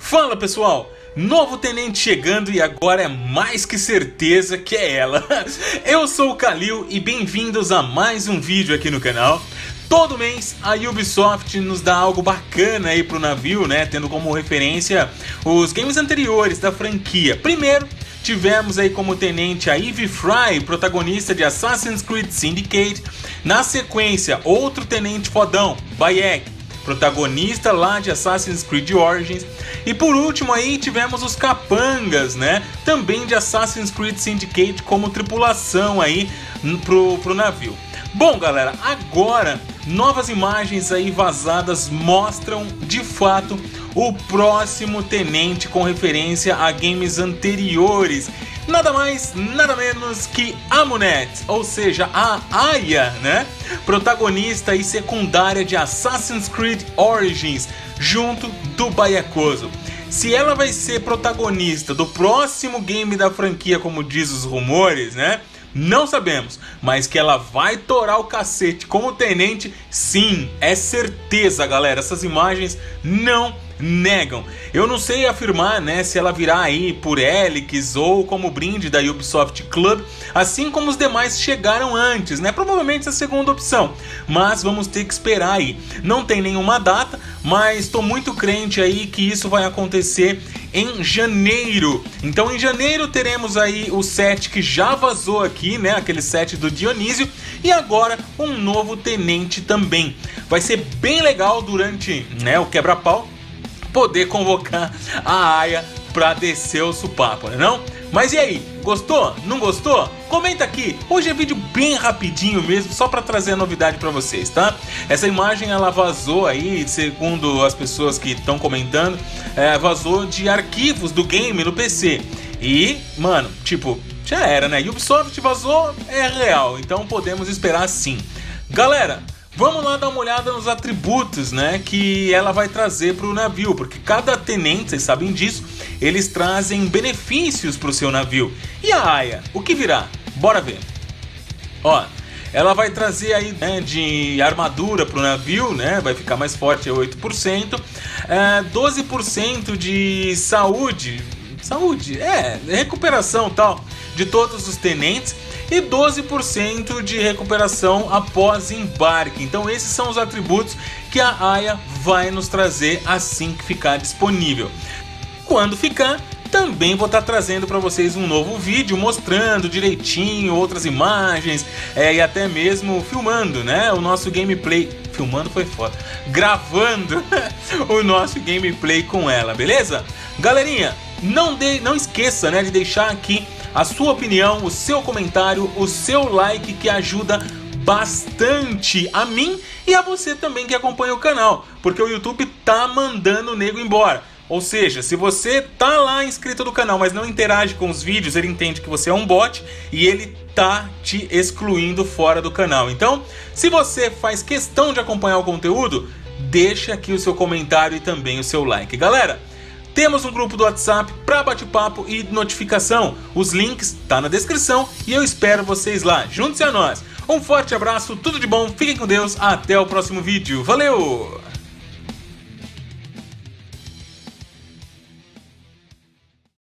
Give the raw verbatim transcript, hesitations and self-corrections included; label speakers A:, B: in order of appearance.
A: Fala pessoal, novo tenente chegando e agora é mais que certeza que é ela. Eu sou o Kalil e bem-vindos a mais um vídeo aqui no canal. Todo mês a Ubisoft nos dá algo bacana aí pro navio, né? Tendo como referência os games anteriores da franquia. Primeiro, tivemos aí como tenente a Eve Fry, protagonista de Assassin's Creed Syndicate. Na sequência, outro tenente fodão, Bayek, protagonista lá de Assassin's Creed Origins. E por último aí tivemos os capangas, né? Também de Assassin's Creed Syndicate como tripulação aí pro, pro navio. Bom galera, agora novas imagens aí vazadas mostram de fato o próximo tenente com referência a games anteriores. Nada mais, nada menos que Amunet, ou seja, a Aya, né? Protagonista e secundária de Assassin's Creed Origins, junto do Byakuza. Se ela vai ser protagonista do próximo game da franquia, como diz os rumores, né? Não sabemos, mas que ela vai torar o cacete como tenente, sim, é certeza, galera. Essas imagens não negam. Eu não sei afirmar, né, se ela virá aí por Helix ou como brinde da Ubisoft Club, assim como os demais chegaram antes, né? Provavelmente a segunda opção, mas vamos ter que esperar aí. Não tem nenhuma data, mas estou muito crente aí que isso vai acontecer em janeiro. Então em janeiro teremos aí o set que já vazou aqui, né? Aquele set do Dionísio. E agora um novo tenente também. Vai ser bem legal durante, né, o quebra-pau poder convocar a Aya pra descer o supapo, né não? Mas e aí, gostou? Não gostou? Comenta aqui. Hoje é vídeo bem rapidinho mesmo, só pra trazer a novidade pra vocês, tá? Essa imagem ela vazou aí, segundo as pessoas que estão comentando, é, vazou de arquivos do game no P C. E, mano, tipo, já era, né? Ubisoft vazou, é real, então podemos esperar sim. Galera, vamos lá dar uma olhada nos atributos, né, que ela vai trazer para o navio, porque cada tenente, vocês sabem disso, eles trazem benefícios para o seu navio. E a Aya, o que virá? Bora ver. Ó, ela vai trazer aí, né, de armadura para o navio, né, vai ficar mais forte, é oito por cento, é, doze por cento de saúde, saúde, é, recuperação tal, de todos os tenentes. E doze por cento de recuperação após embarque. Então esses são os atributos que a Aya vai nos trazer assim que ficar disponível. Quando ficar, também vou estar trazendo para vocês um novo vídeo mostrando direitinho outras imagens, é, e até mesmo filmando, né, o nosso gameplay. Filmando foi foda. Gravando o nosso gameplay com ela, beleza? Galerinha, não, de, não esqueça, né, de deixar aqui a sua opinião, o seu comentário, o seu like, que ajuda bastante a mim e a você também que acompanha o canal, porque o YouTube tá mandando o nego embora. Ou seja, se você tá lá inscrito no canal, mas não interage com os vídeos, ele entende que você é um bot e ele tá te excluindo fora do canal. Então, se você faz questão de acompanhar o conteúdo, deixa aqui o seu comentário e também o seu like. Galera, temos um grupo do WhatsApp para bate-papo e notificação. Os links tá na descrição e eu espero vocês lá. Junte-se a nós. Um forte abraço, tudo de bom, fiquem com Deus, até o próximo vídeo. Valeu!